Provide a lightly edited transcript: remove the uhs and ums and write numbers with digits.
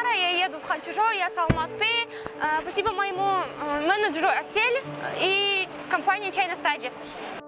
я еду в Ханчжоу, я с Алматы. Спасибо моему менеджеру Асель и компании «Чайная стадия».